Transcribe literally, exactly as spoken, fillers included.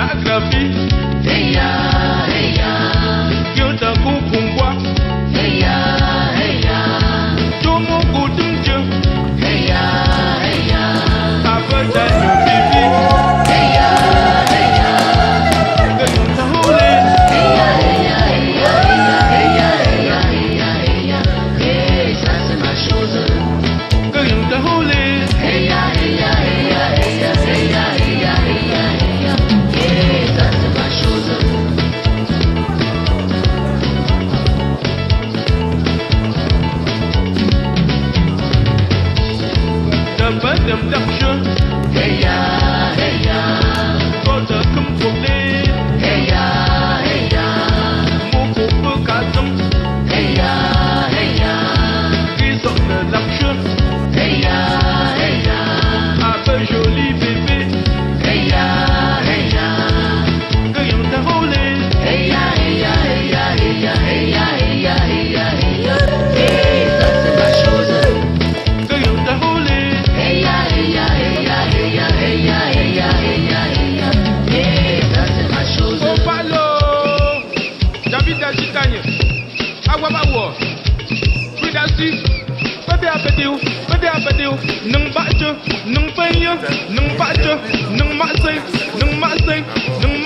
la graphie. Hey ya, hey ya. Yo ta ku pungwa. Hey ya, hey ya. Yo mo ku tung je. Hey ya, hey ya. Aba ta yo bibi. Hey ya, hey ya. Que yo ta hole. Hey ya, hey ya, hey ya, hey ya, hey ya, hey ya, hey ya, hey, ça c'est ma chose. Que yo ta hole. Hey ya, hey ya, hey ya, hey ya, hey ya, hey ya, hey ya, hey ya, hey, ça c'est ma chose. Dapat dem dak je. Hey ya, hey ya. Ko ta kum ko le. Hey ya, hey ya. Mo ko pe ka tum. Hey ya, hey ya. Ki sok de dak je. Hey ya, hey ya. Aba joli bébé. Hey ya, hey ya. Que yo ta hole. Hey ya, hey ya, hey ya, hey ya, hey ya, hey ya, hey ya, hey ya, hey, ça c'est ma chose. Que yo ta hole. Hey ya, hey ya, hey ya, hey ya, hey ya, hey ya, hey ya, hey ya, hey, ça c'est ma chose. Oh palo. David Achitanye. Awa ba wo. Frida si. Bébé abediu. Bébé abediu. Nung ba je. Nung pen ye. Nung ba je. Nung ma sei. Nung ma sei. Nung